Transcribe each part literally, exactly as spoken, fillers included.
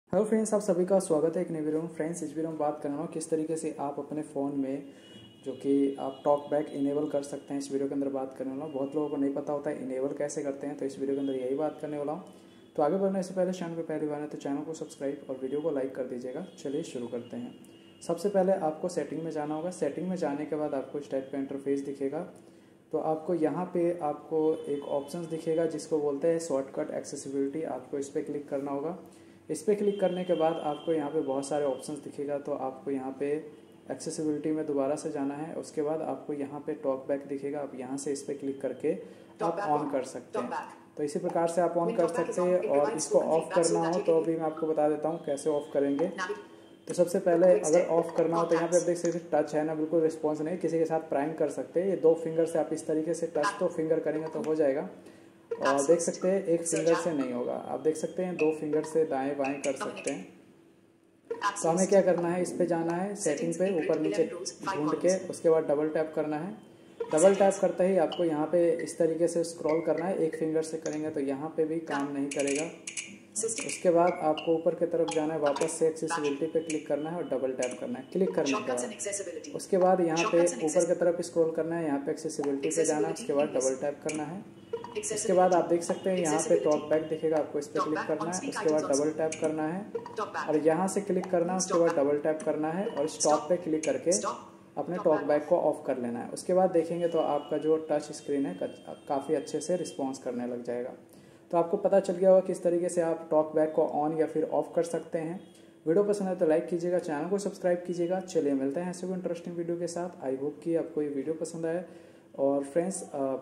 Hello friends, आप सभी का स्वागत है एक नई वीडियो में। फ्रेंड्स, इस वीडियो में बात करना हो किस तरीके से आप अपने फ़ोन में जो कि आप टॉक बैक इनेबल कर सकते हैं। इस वीडियो के अंदर बात करने वाला हूँ। बहुत लोगों को नहीं पता होता है इनेबल कैसे करते हैं, तो इस वीडियो के अंदर यही बात करने वाला हूँ। तो आगे बढ़ने से पहले चैनल पर पहली बार है तो चैनल को सब्सक्राइब और वीडियो को लाइक कर दीजिएगा। चलिए शुरू करते हैं। सबसे पहले आपको सेटिंग में जाना होगा। सेटिंग में जाने के बाद आपको इस टाइप का इंटरफेस दिखेगा। तो आपको यहाँ पे आपको एक ऑप्शंस दिखेगा जिसको बोलते हैं शॉर्टकट एक्सेसिबिलिटी। आपको इस पर क्लिक करना होगा। इस पर क्लिक करने के बाद आपको यहाँ पे बहुत सारे ऑप्शंस दिखेगा। तो आपको यहाँ पे एक्सेसिबिलिटी में दोबारा से जाना है। उसके बाद आपको यहाँ पे टॉक बैक दिखेगा। आप यहाँ से इस पर क्लिक करके आप ऑन कर सकते हैं। तो इसी प्रकार से आप ऑन कर सकते हैं। और इसको ऑफ करना हो तो अभी मैं आपको बता देता हूँ कैसे ऑफ करेंगे। तो सबसे पहले अगर ऑफ करना हो तो यहाँ पे आप देख सकते हैं टच है ना, बिल्कुल रिस्पॉन्स नहीं। किसी के साथ प्राइम कर सकते हैं। ये दो फिंगर से आप इस तरीके से टच तो फिंगर करेंगे तो हो जाएगा। और देख सकते हैं एक फिंगर से नहीं होगा। आप देख सकते हैं दो फिंगर से दाएं बाएं कर सकते हैं। तो हमें क्या करना है, इस पे जाना है सेटिंग पे, ऊपर नीचे ढूंढ के उसके बाद डबल टैप करना है। डबल टैप करते ही आपको यहाँ पे इस तरीके से स्क्रॉल करना है। एक फिंगर से करेंगे तो यहाँ पे भी काम नहीं करेगा। उसके बाद आपको ऊपर की तरफ जाना है, वापस से एक्सेसिबिलिटी पे क्लिक करना है और डबल टैप करना है। क्लिक करने के बाद उसके बाद यहाँ पे ऊपर की तरफ स्क्रॉल करना है। यहाँ पे एक्सेसिबिलिटी पे जाना है। उसके बाद डबल टैप करना है। उसके बाद आप देख सकते हैं यहाँ पे टॉक बैक दिखेगा। आपको इस पर क्लिक करना है। उसके बाद डबल टैप करना है और यहाँ से क्लिक करना है। उसके बाद डबल टैप करना है और स्टॉप पे क्लिक करके अपने टॉक बैक को ऑफ कर लेना है। उसके बाद देखेंगे तो आपका जो टच स्क्रीन है काफ़ी अच्छे से रिस्पॉन्स करने लग जाएगा। तो आपको पता चल गया होगा किस तरीके से आप टॉक बैक को ऑन या फिर ऑफ कर सकते हैं। वीडियो पसंद है तो लाइक कीजिएगा, चैनल को सब्सक्राइब कीजिएगा। चलिए मिलते हैं ऐसे कोई इंटरेस्टिंग वीडियो के साथ। आई होप कि आपको ये वीडियो पसंद आए। और फ्रेंड्स,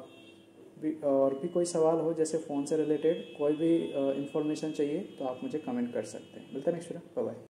और भी कोई सवाल हो जैसे फ़ोन से रिलेटेड कोई भी इंफॉर्मेशन चाहिए तो आप मुझे कमेंट कर सकते हैं। मिलते हैं नेक्स्ट वीडियो। Bye bye.